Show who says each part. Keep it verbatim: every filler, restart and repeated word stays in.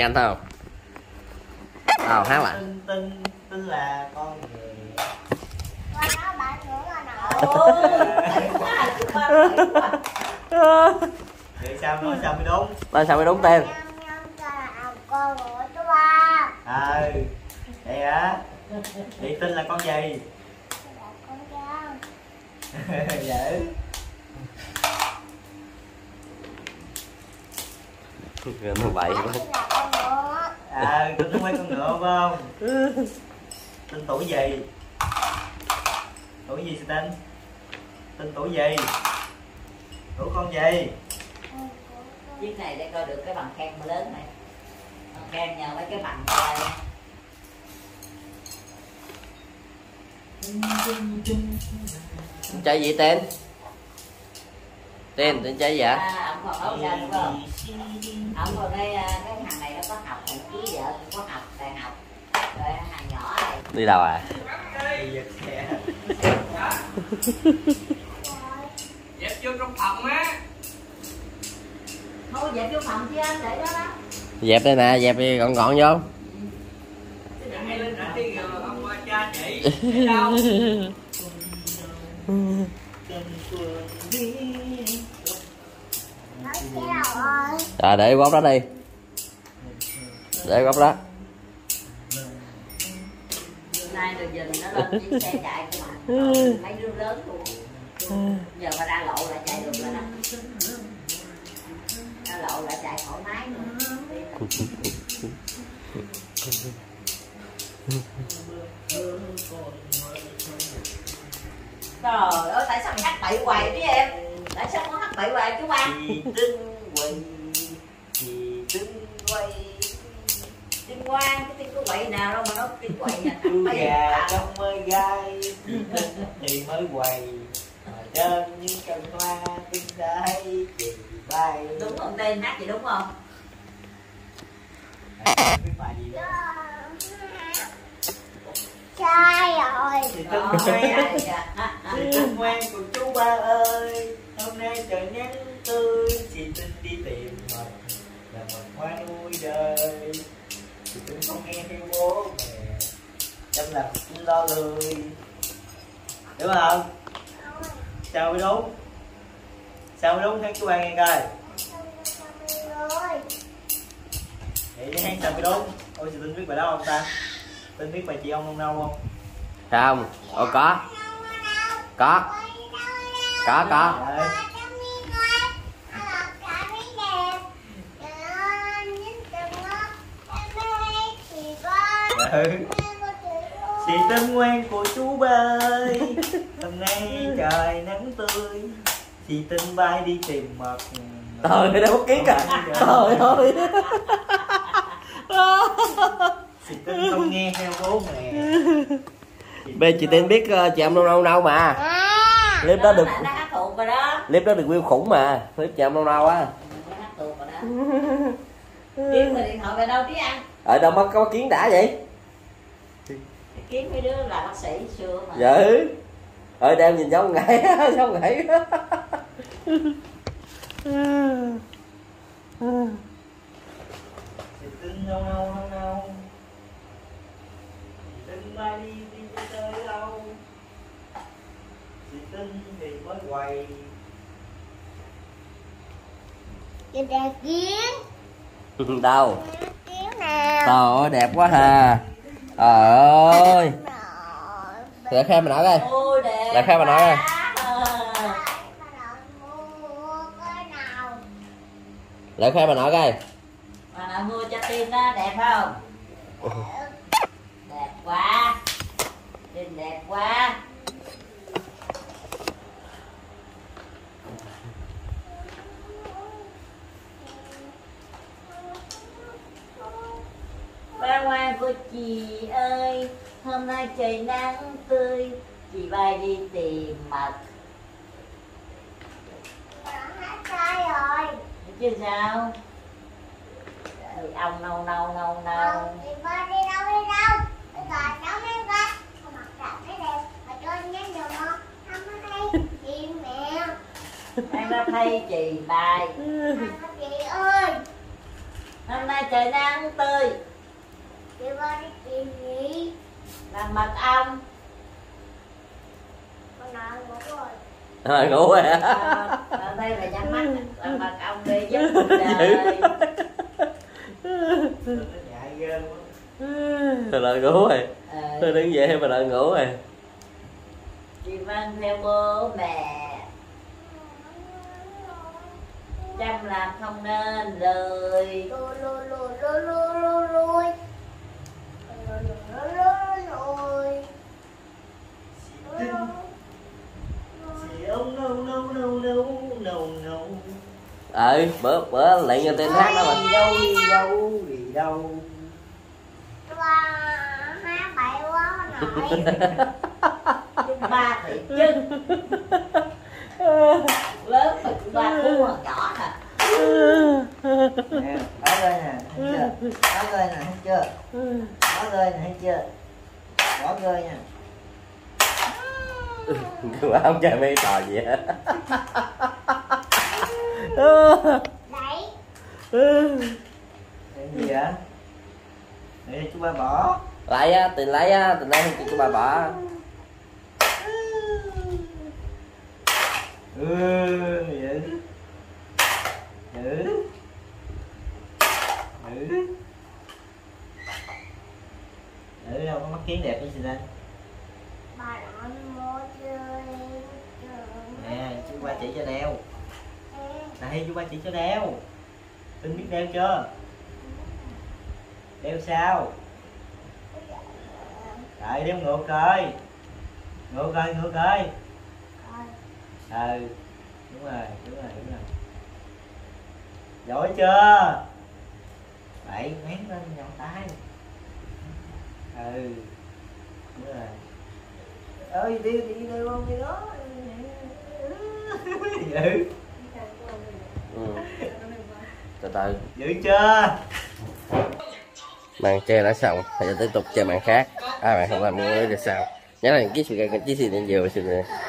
Speaker 1: nhanh không? Nào hát lại.
Speaker 2: Tinh tinh tinh là con người. Vậy sao nói sao mới đúng?
Speaker 1: Nói sao mới đúng tên?
Speaker 2: À, vậy hả? Vậy tinh là con gì? Dễ.
Speaker 1: Nó bậy quá.
Speaker 2: À, tinh có mấy con ngựa phải không? Tinh tuổi gì? Tuổi gì sao tinh? Tinh tuổi gì? Tuổi con gì?
Speaker 3: Chiếc này để coi được cái bằng khen lớn này. Bằng khen nhờ mấy cái bằng này.
Speaker 1: Chơi gì tên? Tên tên chơi gì ạ?
Speaker 3: À, ông còn ấu ra đúng không? Ông còn đây cái thằng này nó có học, thằng cưới vợ có học, đại học. Rồi thằng nhỏ này.
Speaker 1: Đi đâu à?
Speaker 2: Đi giật xe.
Speaker 4: Dẹp vô trong phòng á.
Speaker 3: Thôi dẹp vô phòng chứ anh, để đó đó.
Speaker 1: Dẹp đây nè, dẹp đi gọn gọn vô.
Speaker 4: Hay lên trả đi rồi ông qua cha chị. Đi đâu?
Speaker 1: Rồi để góc đó đi. Để góc đó.
Speaker 3: Nay rồi giờ nó lên chiếc xe chạy cho mà. Mấy đứa lớn luôn. Giờ mà ra lộ là chạy được rồi đó. Ra lộ là chạy thoải mái luôn. Trời ơi, tại sao mày hát bậy hoài chứ em? Tại sao con hát bậy hoài chú ba?
Speaker 2: Chị tinh quay, chị tinh quay.
Speaker 3: Tinh Ngoan, cái tinh có quậy nào đâu mà nó tinh quậy nha.
Speaker 2: Chú gà trong mây gai, thì mới quay. Mà trên những cành hoa tinh thấy chị bay.
Speaker 3: Đúng không tên hát gì đúng không?
Speaker 2: À, biết bài gì đó.
Speaker 5: Sai rồi.
Speaker 2: Chị tinh ngoan, chị tinh ngoan của chú ba ơi. Hôm nay trời nắng tươi, chị tinh đi tìm mật là mật hoa nuôi đời. Chị tinh không nghe theo bố mẹ, chăm làm chị lo lười, đúng không? Sao mới đúng? Sao mới đúng, hát chú ba nghe coi. Vậy hát sao mới đúng? Ôi chị tinh biết bài đó không ta? Tinh biết bài chị ông nâu nâu không?
Speaker 1: Không? Ồ có. Có. Có có.
Speaker 2: Đấy. Ừ. Chị tinh ngoan của chú ba ơi, hôm nay trời nắng tươi, chị tinh bay đi tìm mật.
Speaker 1: Trời ơi, đâu có kiến cả. Trời ơi.
Speaker 2: Chị tinh không nghe theo bố mẹ.
Speaker 1: Bên chị tên biết uh, chị em nâu nâu nâu mà. Clip đó được.
Speaker 3: Nó hát thuộc rồi đó.
Speaker 1: Clip đó được view khủng mà. Clip chị em nâu nâu á.
Speaker 3: Nó hát thuộc rồi đó. Kiến mà điện thoại về đâu chứ anh?
Speaker 1: Ở đâu mất có kiến đã vậy?
Speaker 3: Kiến mấy đứa là bác sĩ xưa mà.
Speaker 1: Dạ. Ở đây em nhìn giống ngày giống ngày.
Speaker 2: Chị tinh nâu nâu nâu nâu, chị tinh bay đi đi tới đâu, chị tinh thì mới quay.
Speaker 5: Chị đẹp kiến.
Speaker 1: Đâu?
Speaker 5: Kiến nào.
Speaker 1: Trời ơi đẹp quá ha. Trời ơi. Để khai mà nói coi.
Speaker 3: Ôi đẹp.
Speaker 1: Để khai mà nói coi. Để khai mà nói coi.
Speaker 3: Mà nào mua cho Tin á, đẹp không? Đẹp quá. Tin đẹp quá. Ba ngoan của chị ơi, hôm nay trời nắng tươi, chị bay đi tìm mật.
Speaker 5: Hát sai rồi.
Speaker 3: Chứ sao? Thì ông nâu nâu nâu nâu.
Speaker 5: Không, chị ba đi đâu đi đâu. Bây giờ cháu mấy ba. Con mặt đẹp thấy đẹp. Mà cho anh nhắn được không? Không có thấy chị mẹ.
Speaker 3: Anh nó thấy chị bài.
Speaker 5: Anh có chị ơi.
Speaker 3: Hôm nay trời nắng tươi.
Speaker 5: Chị ba đi tìm gì?
Speaker 3: Làm mật ong.
Speaker 5: Con nào ngủ rồi.
Speaker 1: À, ngủ rồi hả?
Speaker 3: À, ở đây là nhắm mắt làm mật ong để giúp cuộc đời.
Speaker 2: Ngại ghê quá.
Speaker 1: Rồi là ngủ rồi.
Speaker 3: Ờ,
Speaker 1: Tôi đứng dậy mà là ngủ rồi.
Speaker 3: chị mang theo bố mẹ. Chăm làm không nên lời.
Speaker 5: Lùi lùi lùi lùi lùi lùi lùi. Lùi lùi lùi lùi.
Speaker 2: Chị Tinh. Chị ông nâu nâu nâu nâu nâu nâu.
Speaker 1: Ừ, bữa bữa lệnh cho tên hát đó mà.
Speaker 2: Đi đâu đi đâu đi đâu.
Speaker 5: Ba hai bảy quá nội.
Speaker 3: Ba thì chứ. Lớn mà chị ba thua nhỏ nè.
Speaker 2: Nè, báo rơi nè, thấy chưa? Báo rơi nè, thấy chưa? Báo rơi nè, thấy chưa? Báo rơi nha.
Speaker 1: Bà không chơi mấy trò gì hết.
Speaker 5: Đấy.
Speaker 2: Cái gì vậy? Để chú ba bỏ.
Speaker 1: Lấy á, tiền lấy á, tiền lấy cho bà bỏ.
Speaker 2: Ừ, dữ. Dữ. Dữ. Dữ đâu có mắt kiến đẹp như gì đây.
Speaker 5: Bà nói mua chơi.
Speaker 2: Nè, chú ba chỉ cho đeo. Này, chú ba chỉ cho đeo. Tinh biết đeo chưa? Đeo sao? Đợi đeo ngược coi. Ngược coi, ngược coi. Ừ, đúng rồi, đúng rồi, đúng rồi. Giỏi chưa? Đẩy mén lên nhọn tay. Ừ, đúng rồi. Ơi, đi đi đi không đi đó. Dữ.
Speaker 1: Ừ. Từ từ.
Speaker 2: Dữ chưa?
Speaker 1: Màn chơi đã xong, bây giờ tiếp tục chơi màn khác. À, bạn không làm nữa thì sao? Nhớ là cái sự kiện cái chiếc gì đến nhiều sự